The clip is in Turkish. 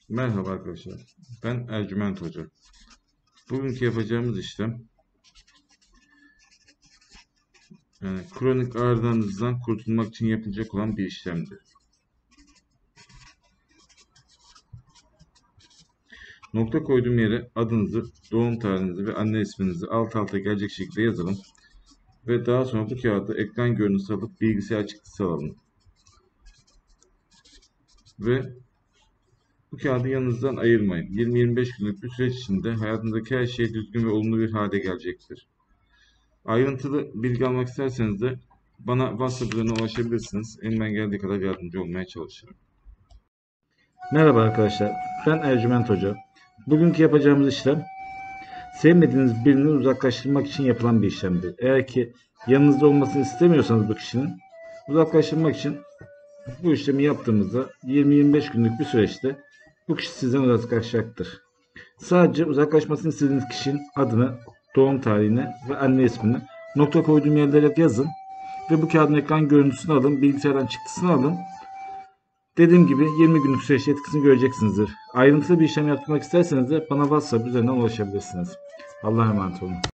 Merhaba arkadaşlar. Ben Ercüment Hoca. Bugünkü yapacağımız işlem kronik ağrılarınızdan kurtulmak için yapılacak olan bir işlemdir. Nokta koyduğum yere adınızı, doğum tarihinizi ve anne isminizi alt alta gelecek şekilde yazalım. Ve daha sonra bu kağıdı ekran görüntüsü alıp bilgisayar çıktısı alalım. Ve bu kağıdı yanınızdan ayırmayın. 20-25 günlük bir süreç içinde hayatınızdaki her şey düzgün ve olumlu bir hale gelecektir. Ayrıntılı bilgi almak isterseniz de bana WhatsApp üzerinden ulaşabilirsiniz. Elimden geldiği kadar yardımcı olmaya çalışırım. Merhaba arkadaşlar, ben Ercüment Hoca. Bugünkü yapacağımız işlem, sevmediğiniz birini uzaklaştırmak için yapılan bir işlemdir. Eğer ki yanınızda olmasını istemiyorsanız bu kişinin, uzaklaştırmak için bu işlemi yaptığımızda 20-25 günlük bir süreçte bu kişi sizden uzaklaşacaktır. Sadece uzaklaşmasını istediğiniz kişinin adını, doğum tarihini ve anne ismini nokta koyduğum yerlere yazın ve bu kağıdın ekran görüntüsünü alın, bilgisayardan çıktısını alın. Dediğim gibi 20 günlük süreçte etkisini göreceksinizdir. Ayrıntılı bir işlem yapmak isterseniz de bana WhatsApp üzerinden ulaşabilirsiniz. Allah'a emanet olun.